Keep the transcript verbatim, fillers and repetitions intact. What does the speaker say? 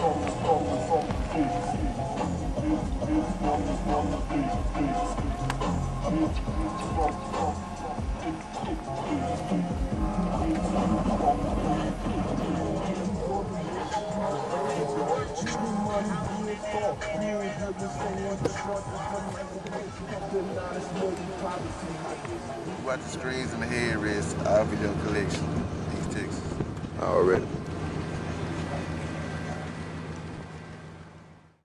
About the screens and the headrests, our video collection, East Texas. Already.